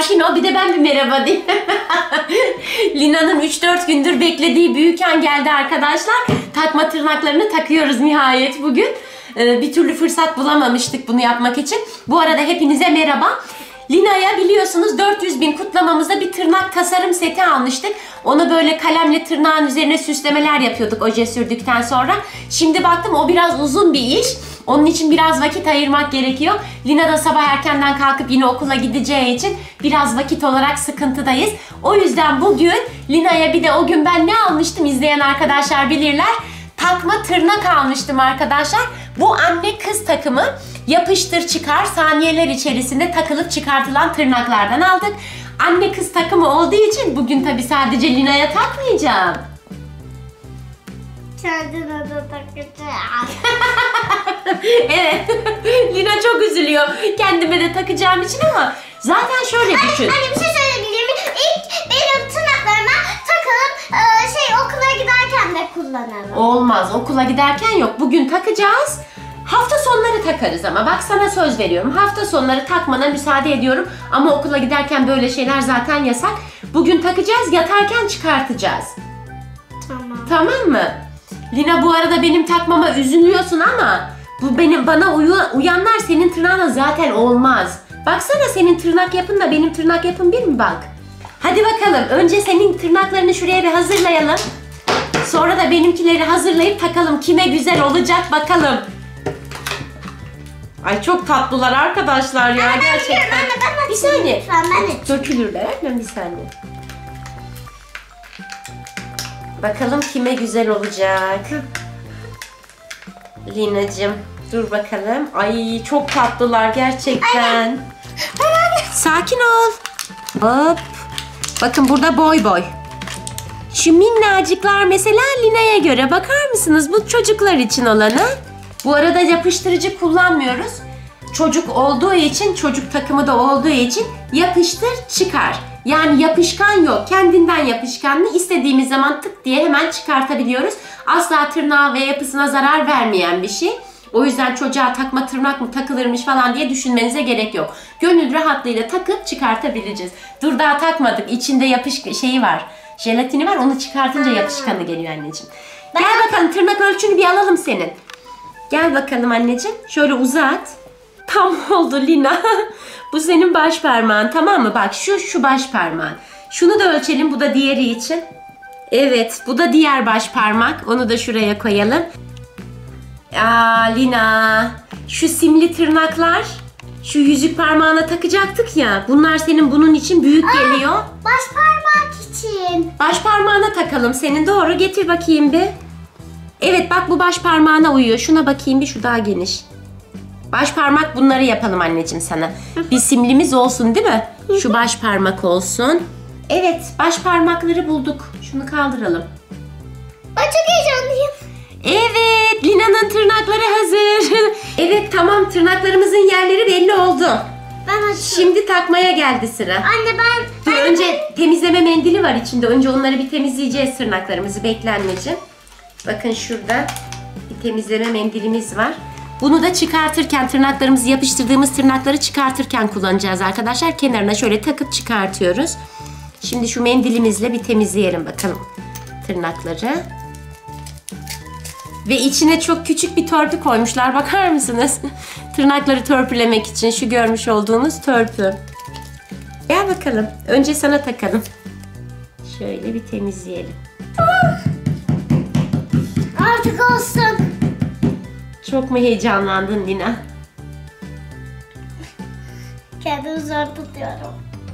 Sakin ol, bir de ben bir merhaba diyeyim. Lina'nın 3-4 gündür beklediği büyük an geldi arkadaşlar. Takma tırnaklarını takıyoruz nihayet bugün. Bir türlü fırsat bulamamıştık bunu yapmak için. Bu arada hepinize merhaba. Lina'ya biliyorsunuz 400.000 kutlamamızda bir tırnak tasarım seti almıştık. Onu böyle kalemle tırnağın üzerine süslemeler yapıyorduk oje sürdükten sonra. Şimdi baktım o biraz uzun bir iş. Onun için biraz vakit ayırmak gerekiyor. Lina da sabah erkenden kalkıp yine okula gideceği için biraz vakit olarak sıkıntıdayız. O yüzden bugün Lina'ya bir de o gün ben ne almıştım izleyen arkadaşlar bilirler. Takma tırnak almıştım arkadaşlar. Bu anne kız takımı yapıştır çıkar saniyeler içerisinde takılıp çıkartılan tırnaklardan aldık. Anne kız takımı olduğu için bugün tabi sadece Lina'ya takmayacağım. Kendine de takacağım. Evet. Lina çok üzülüyor kendime de takacağım için ama zaten şöyle düşün. Anne bir şey söyleyebilir miyim? İlk benim tırnaklarıma takılıp okula giderken de kullanalım. Olmaz, okula giderken yok. Bugün takacağız. Hafta sonları takarız ama bak sana söz veriyorum. Hafta sonları takmana müsaade ediyorum. Ama okula giderken böyle şeyler zaten yasak. Bugün takacağız, yatarken çıkartacağız. Tamam. Tamam mı? Lina bu arada benim takmama üzülüyorsun ama bu bana uyanlar senin tırnağına zaten olmaz. Baksana senin tırnak yapınla benim tırnak yapım bir mi bak? Hadi bakalım. Önce senin tırnaklarını şuraya bir hazırlayalım. Sonra da benimkileri hazırlayıp takalım. Kime güzel olacak bakalım. Ay çok tatlılar arkadaşlar ya gerçekten. Bir saniye. Dökülürler. Bir saniye. Bakalım kime güzel olacak. Lina'cığım dur bakalım. Ay çok tatlılar gerçekten. Sakin ol. Hop. Bakın burada boy boy. Şu minnacıklar mesela Lina'ya göre bakar mısınız? Bu çocuklar için olanı. Bu arada yapıştırıcı kullanmıyoruz. Çocuk olduğu için, çocuk takımı da olduğu için yapıştır çıkar. Yani yapışkan yok. Kendinden yapışkanlı istediğimiz zaman tık diye hemen çıkartabiliyoruz. Asla tırnağa ve yapısına zarar vermeyen bir şey. O yüzden çocuğa takma tırnak mı takılırmış falan diye düşünmenize gerek yok. Gönül rahatlığıyla takıp çıkartabileceğiz. Dur daha takmadık. İçinde şeyi var. Jelatini var. Onu çıkartınca yapışkanı geliyor anneciğim. Gel bakalım tırnak ölçünü bir alalım senin. Gel bakalım anneciğim. Şöyle uzat. Tam oldu Lina. Bu senin baş parmağın, tamam mı? Bak şu baş parmağın. Şunu da ölçelim. Bu da diğeri için. Evet, bu da diğer baş parmak. Onu da şuraya koyalım. Aa Lina. Şu simli tırnaklar. Şu yüzük parmağına takacaktık ya. Bunlar senin bunun için büyük geliyor. Baş parmak için. Baş parmağına takalım. Senin doğru. Getir bakayım bir. Evet bak bu baş parmağına uyuyor. Şuna bakayım bir, şu daha geniş. Baş parmak bunları yapalım anneciğim sana. Bir simlimiz olsun değil mi? Şu baş parmak olsun. Evet baş parmakları bulduk. Şunu kaldıralım. Ben çok heyecanlıyım. Evet Lina'nın tırnakları hazır. Evet tamam tırnaklarımızın yerleri belli oldu. Ben açıyorum. Şimdi takmaya geldi sıra. Anne Dur önce temizleme mendili var içinde. Önce onları bir temizleyeceğiz tırnaklarımızı. Bekle anneciğim. Bakın şurada bir temizleme mendilimiz var. Bunu da çıkartırken tırnaklarımızı yapıştırdığımız tırnakları çıkartırken kullanacağız arkadaşlar. Kenarına şöyle takıp çıkartıyoruz. Şimdi şu mendilimizle bir temizleyelim bakalım tırnakları. Ve içine çok küçük bir törpü koymuşlar. Bakar mısınız? Tırnakları törpülemek için şu görmüş olduğunuz törpü. Gel bakalım. Önce sana takalım. Şöyle bir temizleyelim. Artık olsun. Çok mu heyecanlandın Lina? Kendimi zor tutuyorum.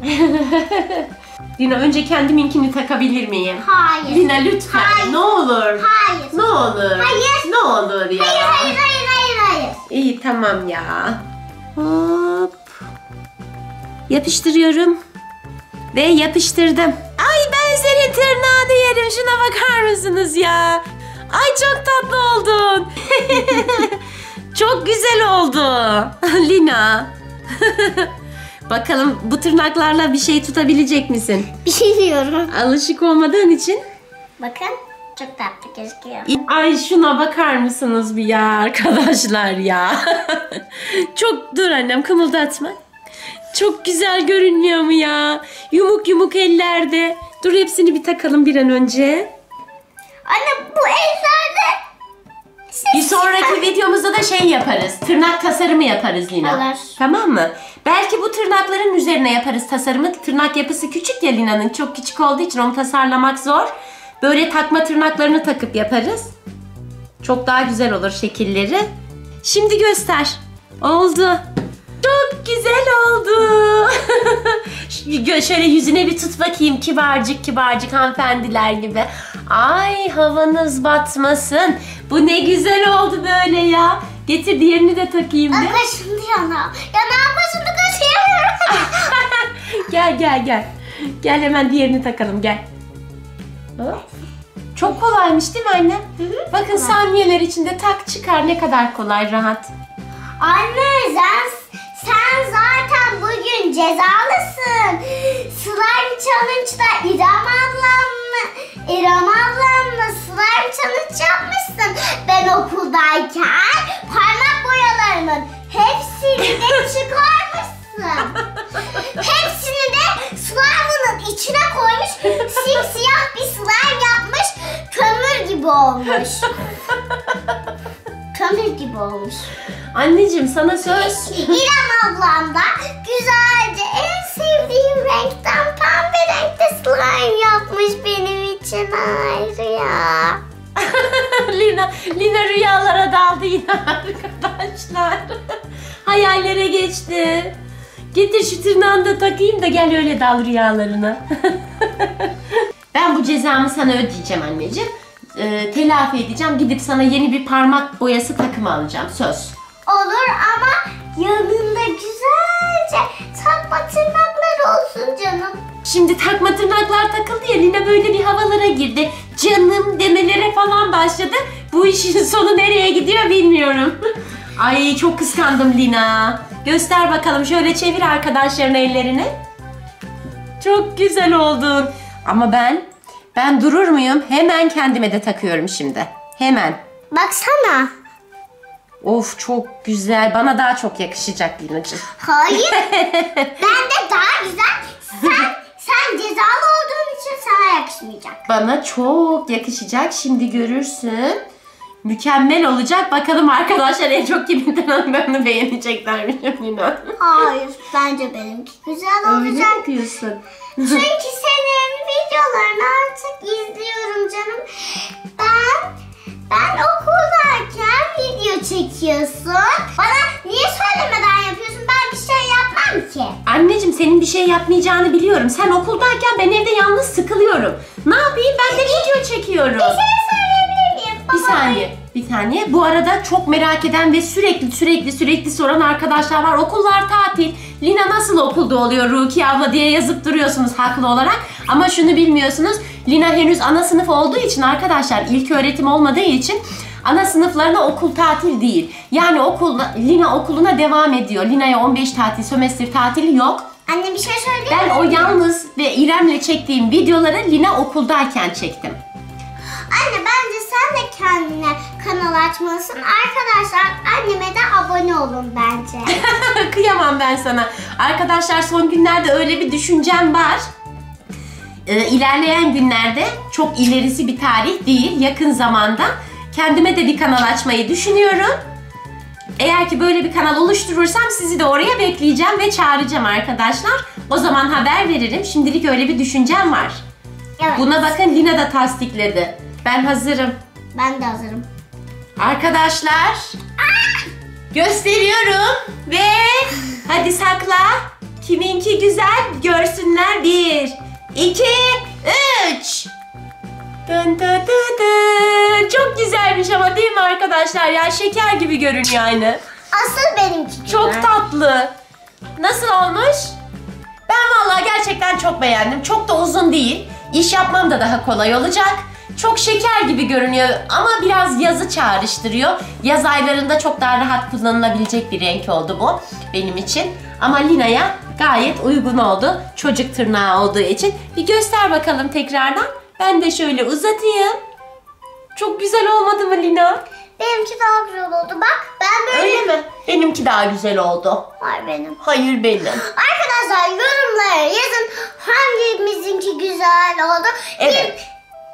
Lina önce kendiminkini takabilir miyim? Hayır. Lina lütfen. Hayır. Ne olur. Hayır. Ne olur. Hayır. Ne olur ya. Hayır. İyi tamam ya. Hop. Yapıştırıyorum. Ve yapıştırdım. Ay ben senin tırnağını yerim. Şuna bakar mısınız ya? Ay çok tatlı oldun. Çok güzel oldu. Lina. Bakalım bu tırnaklarla bir şey tutabilecek misin? Bir şey diyorum. Alışık olmadığın için. Bakın çok tatlı gözüküyor. Ay şuna bakar mısınız bir ya arkadaşlar ya. Çok dur annem kımıldatma. Çok güzel görünmüyor mu ya? Yumuk yumuk ellerde. Dur hepsini bir takalım bir an önce. Anne bu ellerde Bir sonraki videomuzda da şey yaparız. Tırnak tasarımı yaparız Lina. Olur. Tamam mı? Belki bu tırnakların üzerine yaparız tasarımı. Tırnak yapısı küçük ya Lina'nın. Çok küçük olduğu için onu tasarlamak zor. Böyle takma tırnaklarını takıp yaparız. Çok daha güzel olur şekilleri. Şimdi göster. Oldu. Çok güzel oldu. Şöyle yüzüne bir tut bakayım. Kibarcık kibarcık hanımefendiler gibi. Ay havanız batmasın. Bu ne güzel oldu böyle ya. Getir diğerini de takayım bir. kaşındı yana. Yanağım kaşındı kaşıyamıyorum. Gel. Gel hemen diğerini takalım gel. Hop. Çok kolaymış değil mi anne? Bakın saniyeler içinde tak çıkar, ne kadar kolay, rahat. Anne sen zaten bugün cezalısın. Slime Challenge'da İrem ablamla slime challenge yapmışsın. Ben okuldayken parmak boyalarımın hepsini de çıkarmışsın. Hepsini de slime'ının içine koymuş, simsiyah bir slime yapmış, kömür gibi olmuş. Kömür gibi olmuş. Anneciğim sana söz. İrem ablam da güzelce en sevdiğim renkten pembe renkte slime yapmış benim için ayrı ya. Lina rüyalara daldı yine arkadaşlar. Hayallere geçti. Getir şu tırnağını da takayım da gel öyle dal rüyalarına. Ben bu cezamı sana ödeyeceğim anneciğim. Telafi edeceğim. Gidip sana yeni bir parmak boyası takımı alacağım. Söz. Olur ama yanında güzelce takma tırnaklar olsun canım. Şimdi takma tırnaklar takıldı ya, Lina böyle bir havalara girdi. Canım demelere falan başladı. Bu işin sonu nereye gidiyor bilmiyorum. Ay çok kıskandım Lina. Göster bakalım, şöyle çevir arkadaşların ellerini. Çok güzel oldun. Ama ben durur muyum? Hemen kendime de takıyorum şimdi. Hemen. Baksana. Of çok güzel. Bana daha çok yakışacak Lina'cığım. Hayır. Ben de daha güzel. Sen cezalı olduğun için sana yakışmayacak. Bana çok yakışacak. Şimdi görürsün. Mükemmel olacak. Bakalım arkadaşlar en çok kimin tırnaklarını beğeneceklermiş Lina. Hayır. Bence benimki güzel olacak. Öyle mi diyorsun? Çünkü senin videolarını artık izliyorum canım. Ben okuldayken video çekiyorsun. Bana niye söylemeden yapıyorsun? Ben bir şey yapmam ki. Anneciğim senin bir şey yapmayacağını biliyorum. Sen okuldayken ben evde yalnız sıkılıyorum. Ne yapayım? Ben de video çekiyorum. Bir şey söyleyebilir miyim? Bir saniye. Bu arada çok merak eden ve sürekli soran arkadaşlar var. Okullar tatil. Lina nasıl okulda oluyor Rukiye abla diye yazıp duruyorsunuz haklı olarak. Ama şunu bilmiyorsunuz. Lina henüz ana sınıf olduğu için arkadaşlar, ilk öğretim olmadığı için ana sınıflarına okul tatil değil. Yani Lina okuluna devam ediyor. Lina'ya 15 tatil, sömestr tatili yok. Anne bir şey söyleyeyim mi? Ben o yalnız ve İrem'le çektiğim videoları Lina okuldayken çektim. Anne bence sen de kendine kanal açmalısın. Arkadaşlar anneme de abone olun bence. Kıyamam ben sana. Arkadaşlar son günlerde öyle bir düşüncem var. İlerleyen günlerde, çok ilerisi bir tarih değil, yakın zamanda kendime de bir kanal açmayı düşünüyorum. Eğer ki böyle bir kanal oluşturursam sizi de oraya bekleyeceğim ve çağıracağım arkadaşlar. O zaman haber veririm. Şimdilik öyle bir düşüncem var. Evet. Buna bakın Lina da tasdikledi. Ben hazırım. Ben de hazırım. Arkadaşlar gösteriyorum ve hadi sakla. Kiminki güzel görsünler. 1, 2, 3. Dın dın dın dın. Çok güzelmiş ama değil mi arkadaşlar? Ya şeker gibi görünüyor aynı. Asıl benimki güzel. Çok tatlı. Nasıl olmuş? Ben vallahi gerçekten çok beğendim. Çok da uzun değil. İş yapmam da daha kolay olacak. Çok şeker gibi görünüyor ama biraz yazı çağrıştırıyor. Yaz aylarında çok daha rahat kullanılabilecek bir renk oldu bu benim için. Ama Lina'ya gayet uygun oldu. Çocuk tırnağı olduğu için. Bir göster bakalım tekrardan. Ben de şöyle uzatayım. Çok güzel olmadı mı Lina? benimki daha güzel oldu. Bak ben böyle... Öyle mi? Benimki daha güzel oldu. Hayır benim. Hayır benim. Arkadaşlar yorumlara yazın hangimizinki güzel oldu. Evet.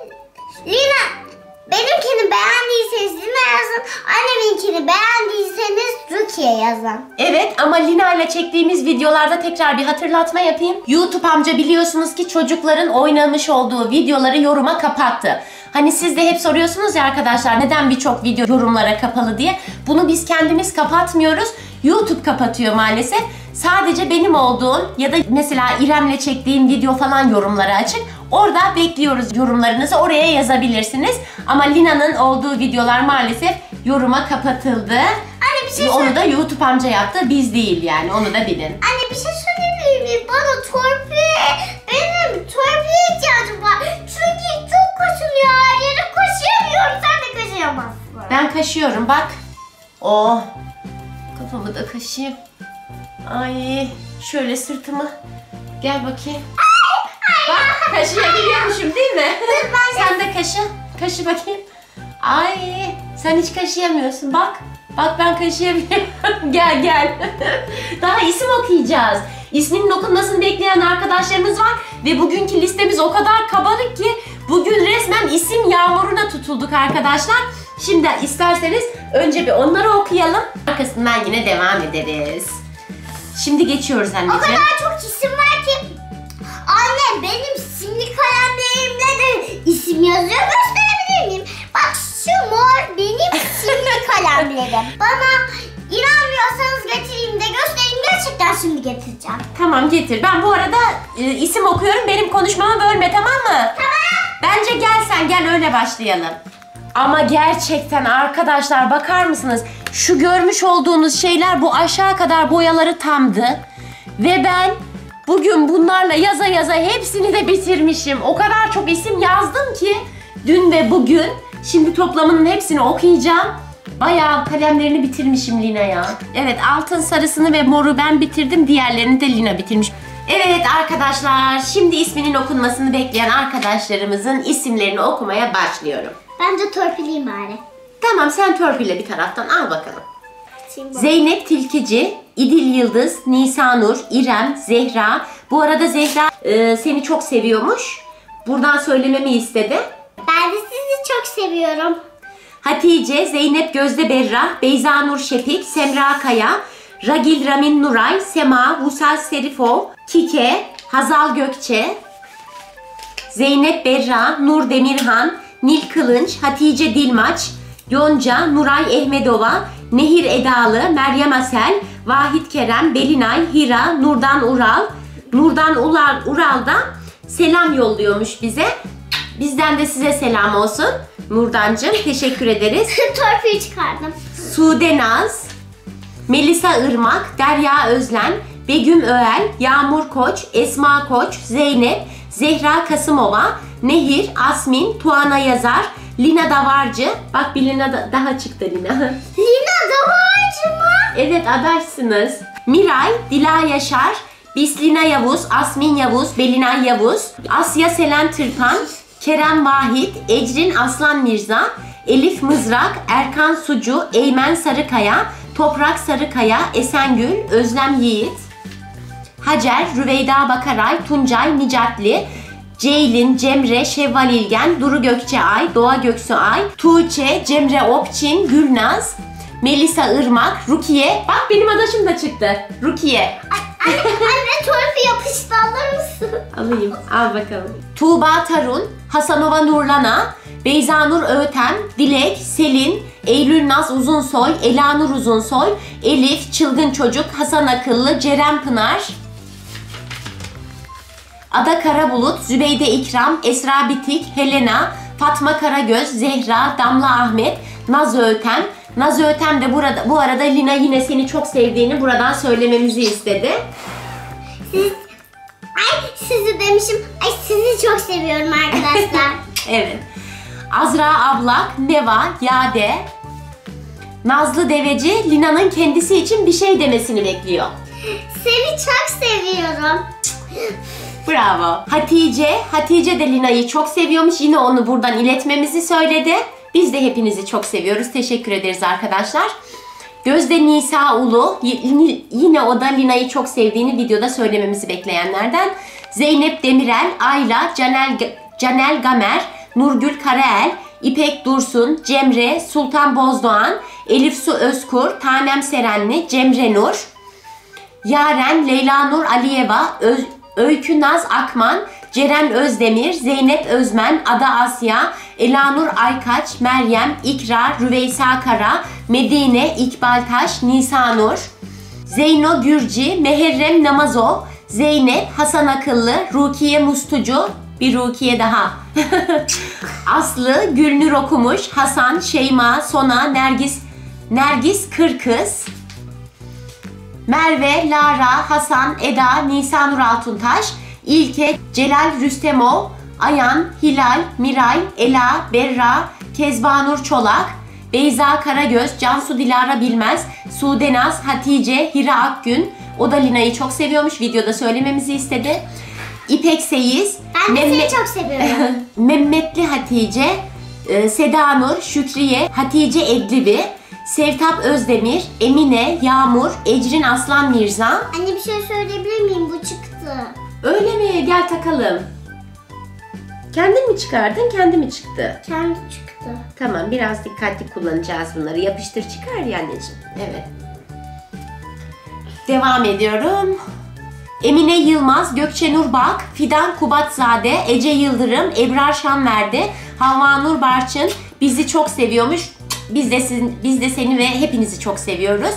Lina benimkini beğendiyseniz Lina yazın. Anneminkini beğendiyseniz Rukiye yazın. Evet ama Lina ile çektiğimiz videolarda tekrar bir hatırlatma yapayım. YouTube amca biliyorsunuz ki çocukların oynamış olduğu videoları yoruma kapattı. Hani siz de hep soruyorsunuz ya arkadaşlar neden birçok video yorumlara kapalı diye. Bunu biz kendimiz kapatmıyoruz. YouTube kapatıyor maalesef. Sadece benim olduğum ya da mesela İrem'le çektiğim video falan yorumlara açık. Orada bekliyoruz yorumlarınızı. Oraya yazabilirsiniz. Ama Lina'nın olduğu videolar maalesef yoruma kapatıldı. Anne bir şey Onu da YouTube amca yaptı. Biz değil yani. Onu da bilin. Anne bir şey söyleyebilir miyim? Bana benim torpiye ihtiyacım var. Çünkü çok koşuluyor her yere. Koşuyamıyorum. Sen de koşuyamazsın. Ben kaşıyorum bak. Oh. Kafamı da kaşıyayım. Ay. Şöyle sırtımı. Gel bakayım. Bak kaşıyabiliyormuşum değil mi? Sen de kaşı. Kaşı bakayım. Ay. Sen hiç kaşıyamıyorsun bak. Bak ben kaşıyabiliyorum. Gel gel. Daha isim okuyacağız. İsminin okunmasını bekleyen arkadaşlarımız var. Ve bugünkü listemiz o kadar kabarık ki bugün resmen isim yağmuruna tutulduk arkadaşlar. Şimdi isterseniz önce bir onları okuyalım. Arkasından yine devam ederiz. Şimdi geçiyoruz anneciğim. O kadar çok isim var ki. Anne benim simli kalemlerimle de isim yazıyor. Gösterebilir miyim? Bak şu mor benim simli kalemlerim. Bana inanmıyorsanız getireyim de göstereyim. Gerçekten şimdi getireceğim. Tamam getir. Ben bu arada isim okuyorum. Benim konuşmamı bölme tamam mı? Tamam. Bence gel sen gel öyle başlayalım. Ama gerçekten arkadaşlar bakar mısınız? Şu görmüş olduğunuz şeyler bu aşağı kadar boyaları tamdı. Ve ben bugün bunlarla yaza yaza hepsini de bitirmişim. O kadar çok isim yazdım ki dün ve bugün. Şimdi toplamının hepsini okuyacağım. Bayağı kalemlerini bitirmişim Lina ya. Evet altın sarısını ve moru ben bitirdim. Diğerlerini de Lina bitirmiş. Evet arkadaşlar şimdi isminin okunmasını bekleyen arkadaşlarımızın isimlerini okumaya başlıyorum. Ben de torpileyim bari. Tamam sen törpüle bir taraftan al bakalım. Şimdi Zeynep Tilkici, İdil Yıldız, Nisanur, İrem, Zehra. Bu arada Zehra seni çok seviyormuş. Buradan söylememi istedi. ben de sizi çok seviyorum. Hatice, Zeynep Gözde Berrah, Beyza Nur Şefik, Semra Kaya, Ragil Ramin Nuray, Sema, Vusal Serifov, Kike, Hazal Gökçe, Zeynep Berrah, Nur Demirhan, Nil Kılınç, Hatice Dilmaç, Yonca, Nuray Ehmedova, Nehir Edalı, Meryem Asel, Vahit Kerem, Belinay, Hira, Nurdan Ural. Nurdan Ural'dan selam yolluyormuş bize. Bizden de size selam olsun. Nurdancığım teşekkür ederiz. Torpiyi çıkardım. Sude Naz, Melisa Irmak, Derya Özlen, Begüm Öğel, Yağmur Koç, Esma Koç, Zeynep, Zehra Kasımova, Nehir, Asmin, Tuana Yazar, Lina Davarcı. Bak bir Lina daha çıktı Lina. Lina Davarcı mı? Evet adaşsınız. Miray, Dila Yaşar, Bislina Yavuz, Asmin Yavuz, Belinay Yavuz, Asya Selen Tırpan, Kerem Vahit, Ecrin Aslan Mirza, Elif Mızrak, Erkan Sucu, Eymen Sarıkaya, Toprak Sarıkaya, Esengül, Özlem Yiğit, Hacer, Rüveyda Bakaray, Tuncay Nicatli, Ceylin, Cemre, Şevval İlgen, Duru Gökçeay, Doğa Göksuay, Tuğçe, Cemre Opçin, Gülnaz, Melisa Irmak, Rukiye. Bak benim adaşım da çıktı. Rukiye. Anne torpi yapıştı alır mısın? Alayım. Al bakalım. Tuğba Tarun, Hasanova Nurlana, Beyza Nur Öğtem, Dilek, Selin, Eylül Naz Uzunsoy, Elanur Uzunsoy, Elif, Çılgın Çocuk, Hasan Akıllı, Ceren Pınar, Ada Karabulut, Zübeyde İkram, Esra Bitik, Helena, Fatma Karagöz, Zehra, Damla Ahmet, Naz Öğtem. Naz Öğtem de bu arada Lina yine seni çok sevdiğini buradan söylememizi istedi. Sizi demişim. Ay sizi çok seviyorum arkadaşlar. Evet. Azra Ablak, Neva, Yade, Nazlı Deveci Lina'nın kendisi için bir şey demesini bekliyor. Seni çok seviyorum. Bravo. Hatice de Lina'yı çok seviyormuş. Yine onu buradan iletmemizi söyledi. Biz de hepinizi çok seviyoruz. Teşekkür ederiz arkadaşlar. Gözde Nisa Ulu, yine o da Lina'yı çok sevdiğini videoda söylememizi bekleyenlerden. Zeynep Demirel, Ayla, Canel Gamer, Nurgül Karael, İpek Dursun, Cemre, Sultan Bozdoğan, Elif Su Özkur, Tanem Serenli, Cemre Nur, Yaren, Leyla Nur Aliyeva, Öykü Naz Akman, Ceren Özdemir, Zeynep Özmen, Ada Asya, Elanur Aykaç, Meryem, İkra, Rüveysa Kara, Medine, İkbal Taş, Nisa Nur, Zeyno Gürci, Meherrem Namazov, Zeynep, Hasan Akıllı, Rukiye Mustucu, bir Rukiye daha. Aslı, Gülnur Okumuş, Hasan, Şeyma, Sona, Nergis Kırkız, Merve, Lara, Hasan, Eda, Nisa Nur Altuntaş, İlke, Celal Rüstemov, Ayan, Hilal, Miray, Ela, Berra, Kezbanur Çolak, Beyza Karagöz, Cansu Dilara Bilmez, Sudenaz, Hatice, Hira Akgün. O da Lina'yı çok seviyormuş. Videoda söylememizi istedi. İpek Seyiz. Ben de seni çok seviyorum. Mehmetli Hatice, Seda Nur, Şükriye, Hatice Eglibi, Sevtap Özdemir, Emine, Yağmur, Ecrin Aslan Mirza. Anne bir şey söyleyebilir miyim? Bu çıktı. Öyle mi? Gel takalım. Kendin mi çıkardın, kendi mi çıktı? Kendi çıktı. Tamam, biraz dikkatli kullanacağız bunları. Yapıştır çıkar ya anneciğim. Evet. Devam ediyorum. Emine Yılmaz, Gökçe Nur Bak, Fidan Kubatzade, Ece Yıldırım, Ebrar Şanverdi, Havva Nur Barçın bizi çok seviyormuş. Biz de seni ve hepinizi çok seviyoruz.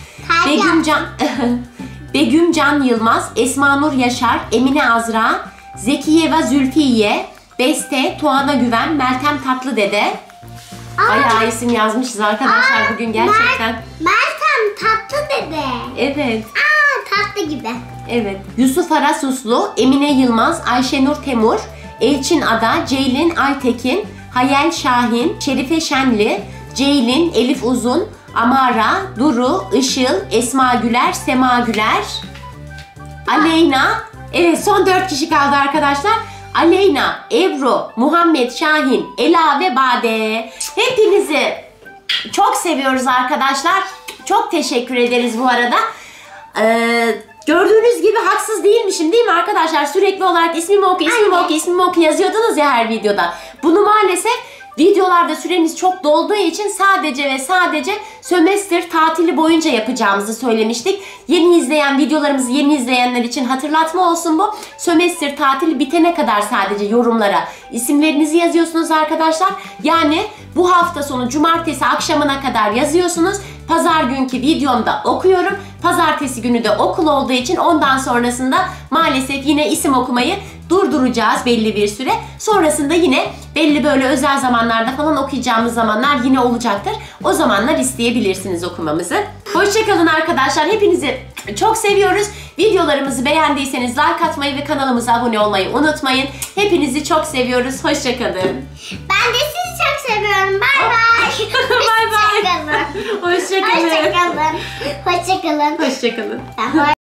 Begüm Can Yılmaz, Esma Nur Yaşar, Emine Azra, Zekiye ve Zülfiye, Beste, Tuana Güven, Meltem Tatlıdede. Bayağı isim yazmışız arkadaşlar bugün gerçekten. Meltem Tatlıdede. Evet. Tatlı gibi. Evet. Yusuf Arasuslu, Emine Yılmaz, Ayşenur Temur, Elçin Ada, Ceylin Aytekin, Hayal Şahin, Şerife Şenli, Ceylin, Elif Uzun, Amara, Duru, Işıl, Esma Güler, Sema Güler, Aleyna. Evet, son 4 kişi kaldı arkadaşlar. Aleyna, Ebru, Muhammed, Şahin, Ela ve Bade. Hepinizi çok seviyoruz arkadaşlar. Çok teşekkür ederiz bu arada. Gördüğünüz gibi haksız değilmişim değil mi arkadaşlar? Sürekli olarak ismimi oku yazıyordunuz ya her videoda. Bunu maalesef videolarda süremiz çok dolduğu için sadece ve sadece sömestr tatili boyunca yapacağımızı söylemiştik. Videolarımızı yeni izleyenler için hatırlatma olsun bu. Sömestr tatili bitene kadar sadece yorumlara isimlerinizi yazıyorsunuz arkadaşlar. Yani bu hafta sonu cumartesi akşamına kadar yazıyorsunuz. Pazar günkü videomda okuyorum. Pazartesi günü de okul olduğu için ondan sonrasında maalesef yine isim okumayı durduracağız belli bir süre. Sonrasında yine belli böyle özel zamanlarda falan okuyacağımız zamanlar yine olacaktır. O zamanlar isteyebilirsiniz okumamızı. Hoşçakalın arkadaşlar. Hepinizi çok seviyoruz. Videolarımızı beğendiyseniz like atmayı ve kanalımıza abone olmayı unutmayın. Hepinizi çok seviyoruz. Hoşçakalın. Ben de sizi çok seviyorum. Bay bay. Bay bay. Hoşçakalın. Hoşçakalın. Hoşçakalın. Hoşçakalın. Hoşçakalın.